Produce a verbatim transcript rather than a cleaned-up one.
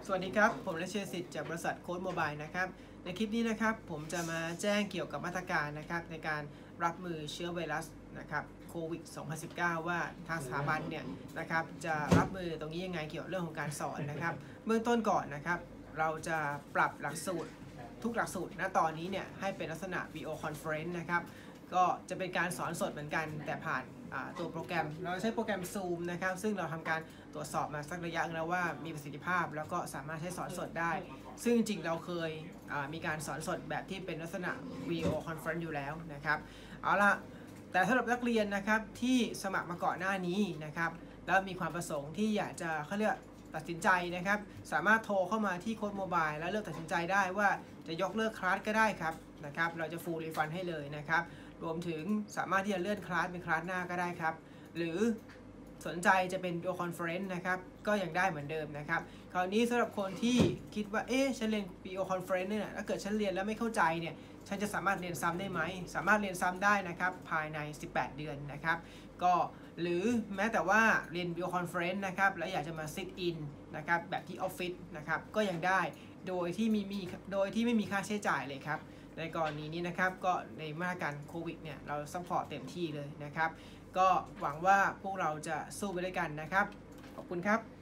สวัสดีครับผมเลเชสิทธิ์จากบริษัทโค้ดโมบายนะครับในคลิปนี้นะครับผมจะมาแจ้งเกี่ยวกับมาตรการนะครับในการรับมือเชื้อไวรัสนะครับโควิด สองพันสิบเก้า ว่าทางสถาบันเนี่ยนะครับจะรับมือตรงนี้ยังไงเกี่ยวกับเรื่องของการสอนนะครับเบื้องต้นก่อนนะครับเราจะปรับหลักสูตรทุกหลักสูตรณตอนนี้เนี่ยให้เป็นลักษณะ วิดีโอ Conference นะครับก็จะเป็นการสอนสดเหมือนกันแต่ผ่านตัวโปรแกรมเราใช้โปรแกรม Zoom นะครับซึ่งเราทำการตรวจสอบมาสักระยะแล้วว่ามีประสิทธิภาพแล้วก็สามารถใช้สอนสดได้ซึ่งจริงๆเราเคยมีการสอนสดแบบที่เป็นลักษณะ วิดีโอ Conference อยู่แล้วนะครับเอาละแต่สำหรับนักเรียนนะครับที่สมัครมาก่อนหน้านี้นะครับแล้วมีความประสงค์ที่อยากจะเขาเรียกตัดสินใจนะครับสามารถโทรเข้ามาที่โค้ดโมบายแล้วเลือกตัดสินใจได้ว่าจะยกเลิกคลาสก็ได้ครับนะครับเราจะ full refund ให้เลยนะครับรวมถึงสามารถที่จะเลื่อนคลาสเป็นคลาสหน้าก็ได้ครับหรือสนใจจะเป็น วิดีโอ Conference นะครับก็ยังได้เหมือนเดิมนะครับคราวนี้สำหรับคนที่คิดว่าเอ๊ะฉันเรียน วิดีโอ Conference เนี่ยถ้าเกิดฉันเรียนแล้วไม่เข้าใจเนี่ยฉันจะสามารถเรียนซ้ำได้ไหมสามารถเรียนซ้ำได้นะครับภายในสิบแปดเดือนนะครับก็หรือแม้แต่ว่าเรียน วิดีโอ Conference นะครับแล้วอยากจะมา sit in นะครับแบบที่ออฟฟิศนะครับก็ยังได้โดยที่มีมีโดยที่ไม่มีค่าใช้จ่ายเลยครับในกรณีนี้นะครับก็ในมาตรการโควิดเนี่ยเราซัพพอร์ตเต็มที่เลยนะครับก็หวังว่าพวกเราจะสู้ไปด้วยกันนะครับขอบคุณครับ